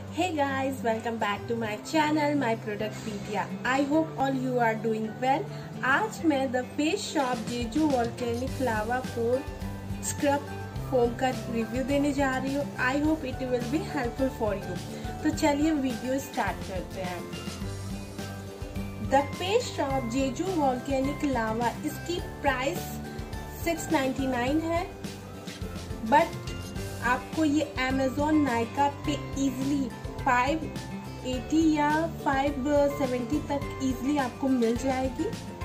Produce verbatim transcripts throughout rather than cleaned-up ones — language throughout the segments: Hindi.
Hey guys, welcome back to my channel, my Productpedia. I hope all you are doing well. आज मैं the Face Shop Jeju volcanic lava pore scrub foam का रिव्यू देने जा रही हूँ. I hope it will be helpful for you. तो चलिए वीडियो स्टार्ट करते हैं. The Face Shop Jeju volcanic lava, इसकी प्राइस सिक्स नाइन्टी नाइन है, बट आपको ये अमेजोन नाइका पे इजीली फाइव एटी या फाइव सेवेंटी तक इजीली आपको मिल जाएगी.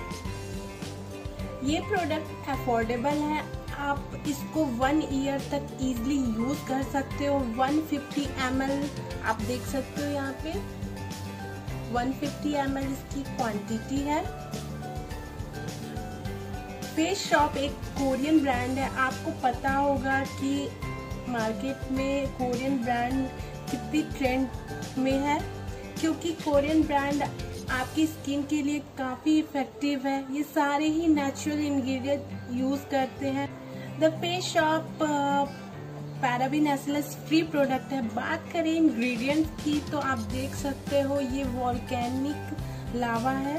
ये प्रोडक्ट अफोर्डेबल है. आप इसको वन ईयर तक इजीली यूज कर सकते हो. वन फिफ्टी एम एल आप देख सकते हो यहाँ पे. वन फिफ्टी एम एल इसकी क्वांटिटी है. फेस शॉप एक कोरियन ब्रांड है. आपको पता होगा कि मार्केट में कोरियन ब्रांड कितनी ट्रेंड में है, क्योंकि कोरियन ब्रांड आपकी स्किन के लिए काफ़ी इफेक्टिव है. ये सारे ही नेचुरल इंग्रेडिएंट यूज़ करते हैं. The Face Shop paraben SLS free product है. बात करें इंग्रेडिएंट्स की तो आप देख सकते हो ये वॉल्केनिक लावा है.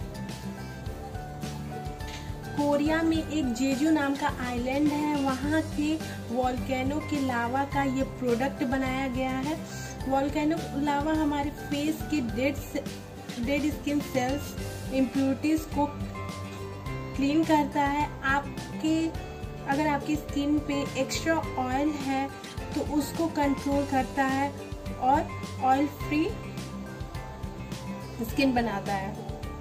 कोरिया में एक जेजू नाम का आइलैंड है, वहाँ के वॉल्केनो के लावा का ये प्रोडक्ट बनाया गया है. वॉल्केनो लावा हमारे फेस के dead dead skin cells impurities को क्लीन करता है. आपके अगर आपकी स्किन पे एक्स्ट्रा ऑयल है तो उसको कंट्रोल करता है और ऑयल फ्री स्किन बनाता है.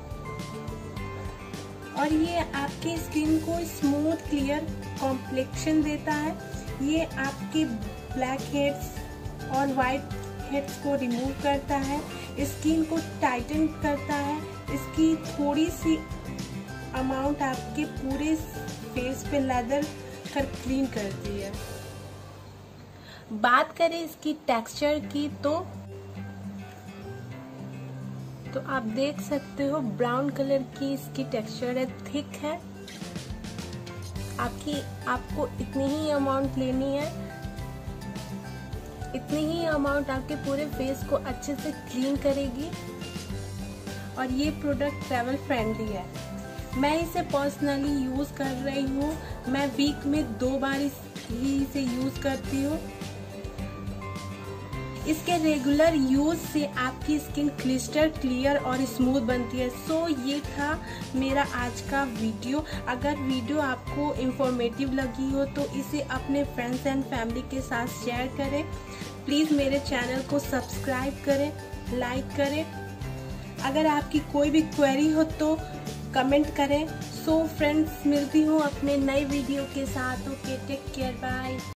और ये आपकी स्किन को स्मूथ क्लियर कॉम्प्लेक्शन देता है. ये आपके ब्लैक हेड्स और वाइट हेड्स को रिमूव करता है. स्किन को टाइटन करता है. इसकी थोड़ी सी अमाउंट आपके पूरे फेस पे लैदर कर क्लीन करती है. बात करें इसकी टेक्सचर की तो तो आप देख सकते हो ब्राउन कलर की इसकी टेक्सचर है, थिक है. आपकी आपको इतनी ही अमाउंट लेनी है. इतनी ही अमाउंट आपके पूरे फेस को अच्छे से क्लीन करेगी. और ये प्रोडक्ट ट्रैवल फ्रेंडली है. मैं इसे पर्सनली यूज कर रही हूँ. मैं वीक में दो बार ही इसे यूज करती हूँ. इसके रेगुलर यूज से आपकी स्किन क्रिस्टल क्लियर और स्मूथ बनती है. सो so, ये था मेरा आज का वीडियो. अगर वीडियो आपको इंफॉर्मेटिव लगी हो तो इसे अपने फ्रेंड्स एंड फैमिली के साथ शेयर करें. प्लीज़ मेरे चैनल को सब्सक्राइब करें, लाइक करें. अगर आपकी कोई भी क्वेरी हो तो कमेंट करें. सो so, फ्रेंड्स, मिलती हूँ अपने नए वीडियो के साथ. Okay, take care, bye.